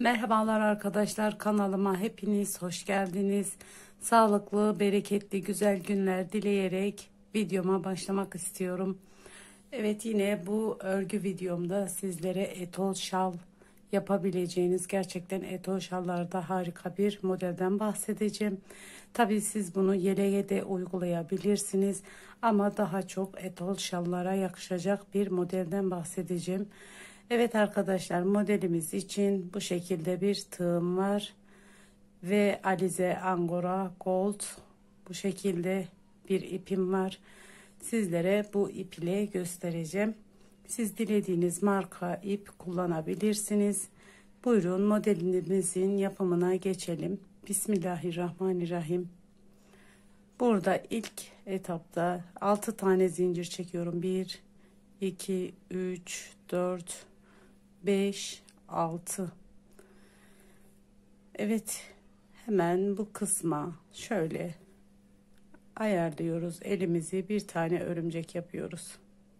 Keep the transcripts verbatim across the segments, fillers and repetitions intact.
Merhabalar arkadaşlar, kanalıma hepiniz hoş geldiniz. Sağlıklı, bereketli, güzel günler dileyerek videoma başlamak istiyorum. Evet, yine bu örgü videomda sizlere etol şal yapabileceğiniz, gerçekten etol şallarda harika bir modelden bahsedeceğim. Tabii siz bunu yeleğe de uygulayabilirsiniz ama daha çok etol şallara yakışacak bir modelden bahsedeceğim. Evet arkadaşlar, modelimiz için bu şekilde bir tığım var ve Alize Angora Gold bu şekilde bir ipim var. Sizlere bu ip ile göstereceğim. Siz dilediğiniz marka ip kullanabilirsiniz. Buyurun, modelimizin yapımına geçelim. Bismillahirrahmanirrahim. Burada ilk etapta altı tane zincir çekiyorum. bir iki üç dört beş altı. Evet, hemen bu kısma şöyle ayarlıyoruz elimizi, bir tane örümcek yapıyoruz.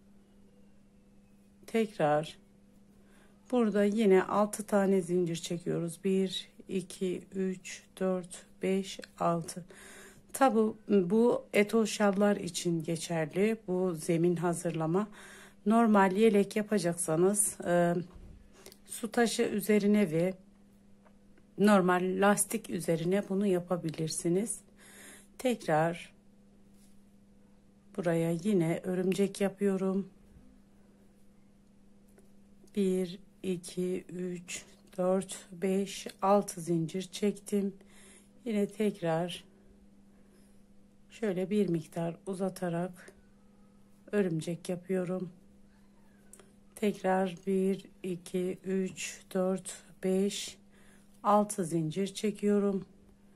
Tekrar burada yine altı tane zincir çekiyoruz. bir iki üç dört beş altı. Tabi bu etol şallar için geçerli bu zemin hazırlama. Normal yelek yapacaksanız e, su taşı üzerine ve normal lastik üzerine bunu yapabilirsiniz. Tekrar buraya yine örümcek yapıyorum. bir iki üç dört beş altı zincir çektim. Yine tekrar şöyle bir miktar uzatarak örümcek yapıyorum. Tekrar bir iki üç dört beş altı zincir çekiyorum.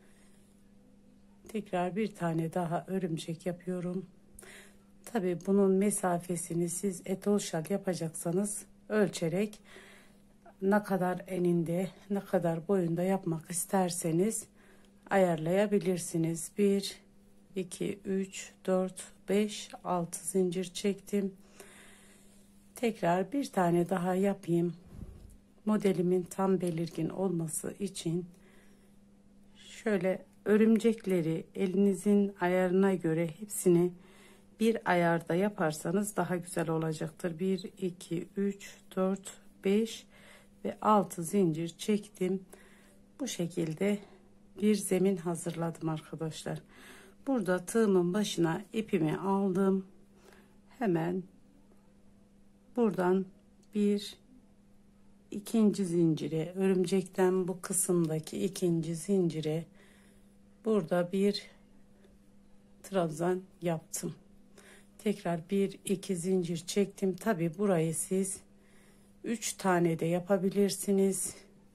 Tekrar bir tane daha örümcek yapıyorum. Tabi bunun mesafesini siz etol şal yapacaksanız ölçerek ne kadar eninde ne kadar boyunda yapmak isterseniz ayarlayabilirsiniz. bir iki üç dört beş altı zincir çektim. Tekrar bir tane daha yapayım. Modelimin tam belirgin olması için şöyle örümcekleri elinizin ayarına göre hepsini bir ayarda yaparsanız daha güzel olacaktır. bir iki üç dört beş ve altı zincir çektim. Bu şekilde bir zemin hazırladım arkadaşlar. Burada tığımın başına ipimi aldım. Hemen buradan bir ikinci zincire, örümcekten bu kısımdaki ikinci zincire burada bir trabzan yaptım. Tekrar bir iki zincir çektim. Tabi burayı siz üç tane de yapabilirsiniz.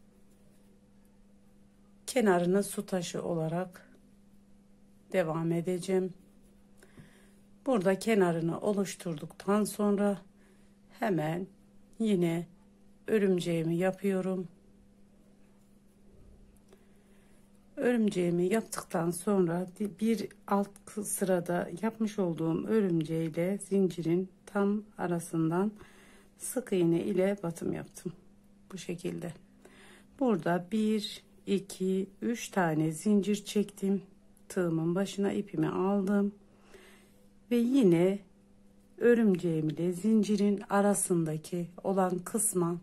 Kenarını su taşı olarak devam edeceğim. Burada kenarını oluşturduktan sonra hemen yine örümceğimi yapıyorum. Örümceğimi yaptıktan sonra bir alt sırada yapmış olduğum örümceğiyle zincirin tam arasından sık iğne ile batım yaptım. Bu şekilde. Burada bir iki üç tane zincir çektim. Tığımın başına ipimi aldım. Ve yine örümceğim ile zincirin arasındaki olan kısma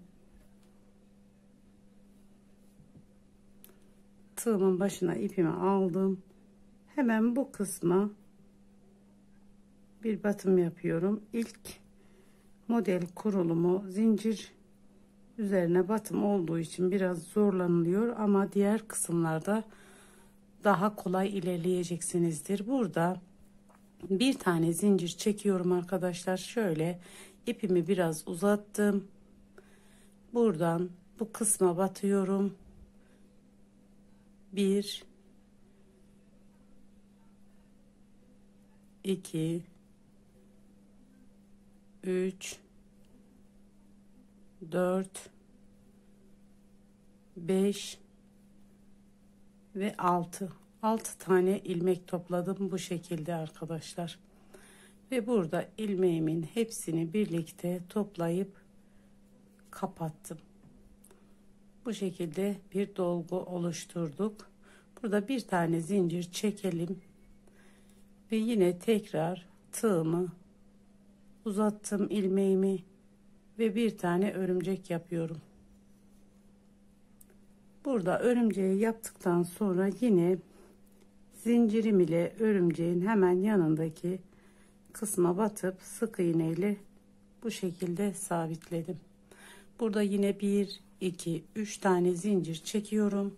tığımın başına ipimi aldım. Hemen bu kısma bir batım yapıyorum. İlk model kurulumu zincir üzerine batım olduğu için biraz zorlanılıyor ama diğer kısımlarda daha kolay ilerleyeceksinizdir. Burada bir tane zincir çekiyorum arkadaşlar. Şöyle ipimi biraz uzattım. Buradan bu kısma batıyorum. bir iki üç dört beş ve altı. altı tane ilmek topladım bu şekilde arkadaşlar. Ve burada ilmeğimin hepsini birlikte toplayıp kapattım. Bu şekilde bir dolgu oluşturduk. Burada bir tane zincir çekelim ve yine tekrar tığımı uzattım, ilmeğimi ve bir tane örümcek yapıyorum. Burada örümceği yaptıktan sonra yine zincirim ile örümceğin hemen yanındaki kısma batıp sık iğne ile bu şekilde sabitledim. Burada yine bir iki üç tane zincir çekiyorum.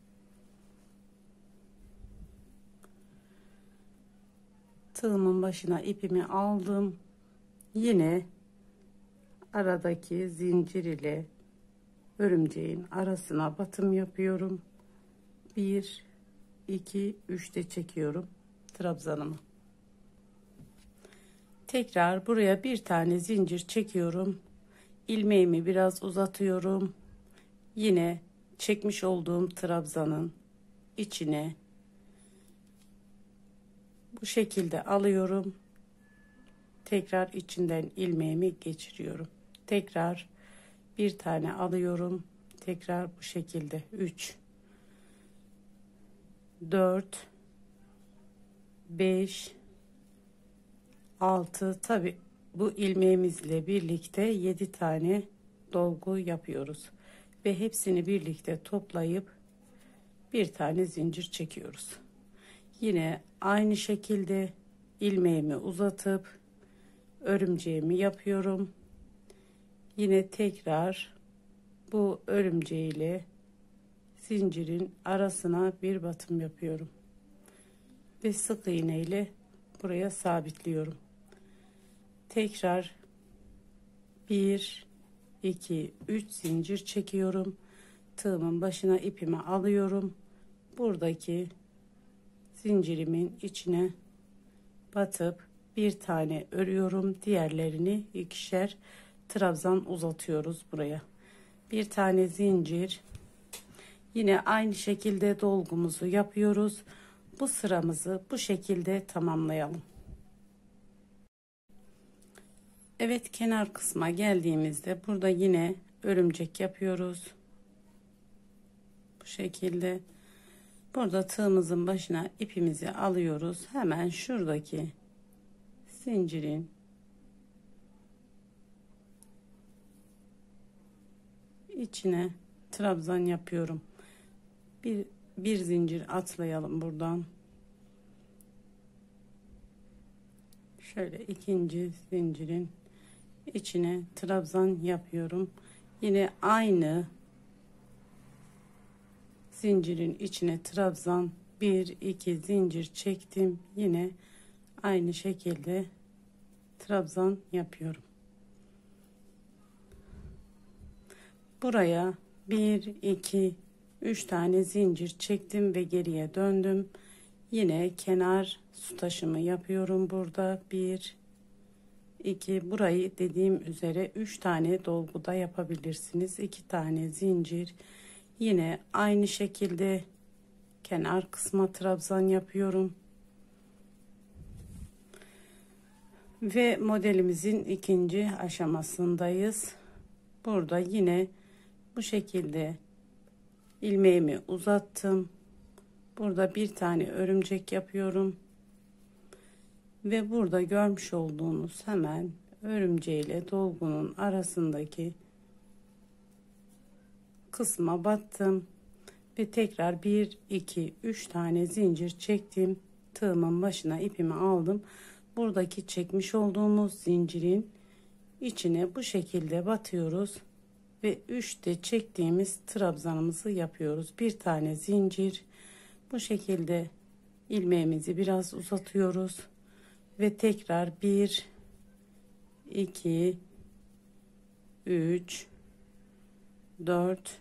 Tığımın başına ipimi aldım. Yine aradaki zincir ile örümceğin arasına batım yapıyorum. bir iki üç de çekiyorum trabzanımı. Tekrar buraya bir tane zincir çekiyorum. İlmeğimi biraz uzatıyorum. Yine çekmiş olduğum trabzanın içine bu şekilde alıyorum. Tekrar içinden ilmeğimi geçiriyorum. Tekrar bir tane alıyorum. Tekrar bu şekilde üç dört beş altı, tabi bu ilmeğimizle birlikte yedi tane dolgu yapıyoruz ve hepsini birlikte toplayıp bir tane zincir çekiyoruz. Yine aynı şekilde ilmeğimi uzatıp örümceğimi yapıyorum. Yine tekrar bu örümceğiyle zincirin arasına bir batım yapıyorum ve sık iğne ile buraya sabitliyorum. Tekrar bir iki üç zincir çekiyorum. Tığımın başına ipimi alıyorum. Buradaki zincirimin içine batıp bir tane örüyorum. Diğerlerini ikişer trabzan uzatıyoruz buraya. Bir tane zincir. Yine aynı şekilde dolgumuzu yapıyoruz. Bu sıramızı bu şekilde tamamlayalım. Evet, kenar kısma geldiğimizde burada yine örümcek yapıyoruz. Bu şekilde. Burada tığımızın başına ipimizi alıyoruz. Hemen şuradaki zincirin içine trabzan yapıyorum. Bir, bir zincir atlayalım buradan. Şöyle ikinci zincirin içine trabzan yapıyorum. Yine aynı zincirin içine trabzan, bir iki zincir çektim. Yine aynı şekilde trabzan yapıyorum. Buraya bir iki üç tane zincir çektim ve geriye döndüm. Yine kenar su taşımı yapıyorum burada. bir iki, burayı dediğim üzere üç tane dolguda yapabilirsiniz. iki tane zincir. Yine aynı şekilde kenar kısma trabzan yapıyorum. Ve modelimizin ikinci aşamasındayız. Burada yine bu şekilde ilmeğimi uzattım. Burada bir tane örümcek yapıyorum. Ve burada görmüş olduğunuz hemen örümceğiyle dolgunun arasındaki kısma battım ve tekrar bir iki üç tane zincir çektim. Tığımın başına ipimi aldım. Buradaki çekmiş olduğumuz zincirin içine bu şekilde batıyoruz ve üç de çektiğimiz trabzanımızı yapıyoruz. Bir tane zincir, bu şekilde ilmeğimizi biraz uzatıyoruz ve tekrar bir iki üç dört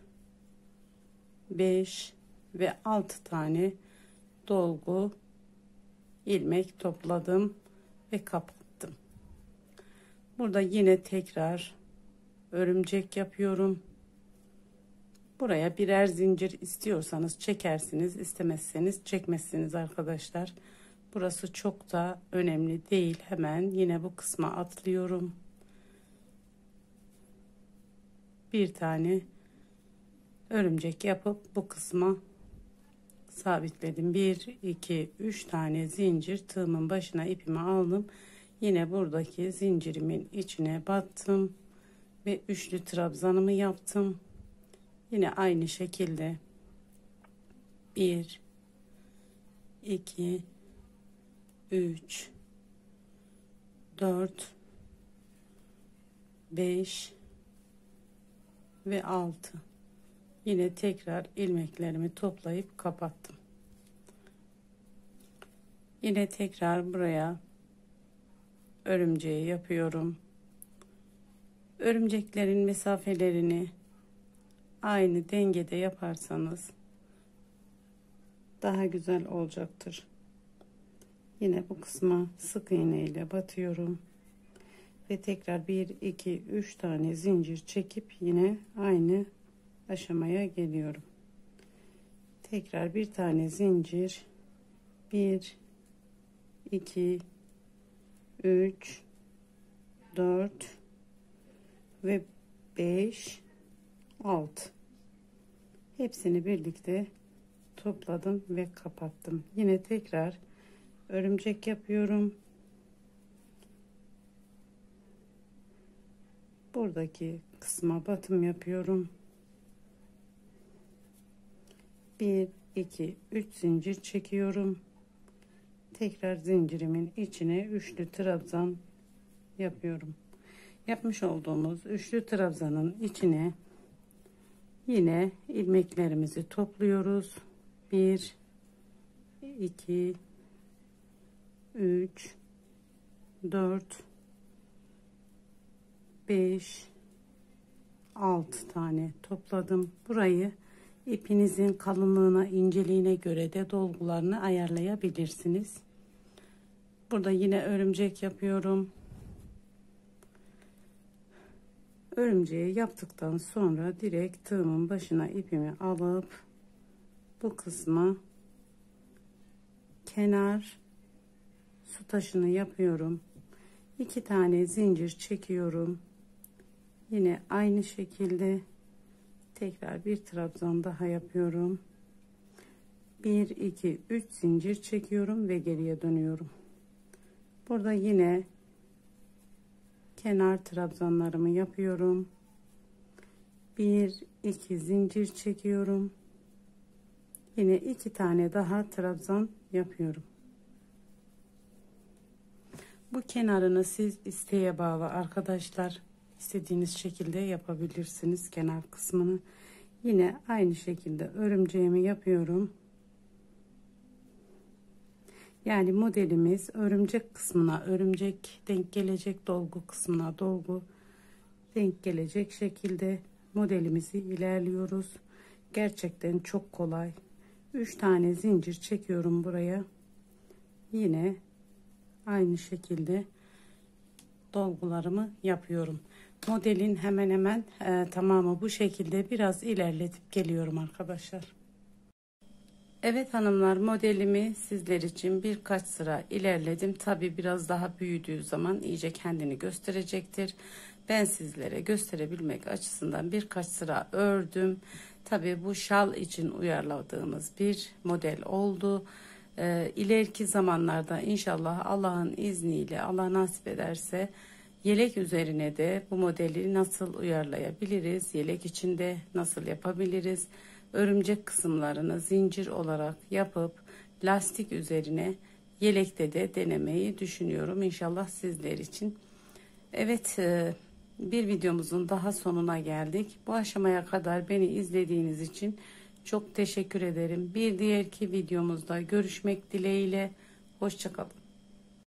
beş ve altı tane dolgu ilmek topladım ve kapattım. Burada yine tekrar örümcek yapıyorum. Buraya birer zincir istiyorsanız çekersiniz, istemezseniz çekmezsiniz arkadaşlar. Burası çok da önemli değil. Hemen yine bu kısma atlıyorum. Bir tane örümcek yapıp bu kısma sabitledim. bir iki üç tane zincir, tığımın başına ipimi aldım. Yine buradaki zincirimin içine battım ve üçlü trabzanımı yaptım. Yine aynı şekilde bir iki üç dört beş ve altı. Yine tekrar ilmeklerimi toplayıp kapattım. Yine tekrar buraya örümceği yapıyorum. Örümceklerin mesafelerini aynı dengede yaparsanız daha güzel olacaktır. Yine bu kısma sık iğne ile batıyorum ve tekrar bir iki üç tane zincir çekip yine aynı aşamaya geliyorum. Tekrar bir tane zincir, bir iki üç dört ve beş altı. Hepsini birlikte topladım ve kapattım. Yine tekrar örümcek yapıyorum. Buradaki kısma batım yapıyorum. bir iki üç zincir çekiyorum. Tekrar zincirimin içine üçlü trabzan yapıyorum. Yapmış olduğumuz üçlü trabzanın içine yine ilmeklerimizi topluyoruz. bir iki üç dört beş altı tane topladım. Burayı ipinizin kalınlığına, inceliğine göre de dolgularını ayarlayabilirsiniz. Burada yine örümcek yapıyorum. Örümceği yaptıktan sonra direkt tığımın başına ipimi alıp bu kısma kenar su taşını yapıyorum. İki tane zincir çekiyorum. Yine aynı şekilde tekrar bir trabzan daha yapıyorum. bir iki üç zincir çekiyorum ve geriye dönüyorum. Burada yine kenar trabzanlarımı yapıyorum. bir iki zincir çekiyorum. Yine iki tane daha trabzan yapıyorum. Bu kenarını siz isteğe bağlı arkadaşlar. İstediğiniz şekilde yapabilirsiniz kenar kısmını. Yine aynı şekilde örümceğimi yapıyorum. Yani modelimiz örümcek kısmına örümcek denk gelecek, dolgu kısmına dolgu denk gelecek şekilde modelimizi ilerliyoruz. Gerçekten çok kolay. üç tane zincir çekiyorum buraya. Yine aynı şekilde dolgularımı yapıyorum. Modelin hemen hemen e, tamamı bu şekilde, biraz ilerletip geliyorum arkadaşlar. Evet hanımlar, modelimi sizler için birkaç sıra ilerledim. Tabi biraz daha büyüdüğü zaman iyice kendini gösterecektir. Ben sizlere gösterebilmek açısından birkaç sıra ördüm. Tabi bu şal için uyarladığımız bir model oldu. Ee, ileriki zamanlarda inşallah Allah'ın izniyle, Allah nasip ederse yelek üzerine de bu modeli nasıl uyarlayabiliriz, yelek içinde nasıl yapabiliriz, örümcek kısımlarını zincir olarak yapıp lastik üzerine yelekte de denemeyi düşünüyorum inşallah sizler için. Evet, bir videomuzun daha sonuna geldik. Bu aşamaya kadar beni izlediğiniz için çok teşekkür ederim. Bir diğerki videomuzda görüşmek dileğiyle. Hoşça kalın.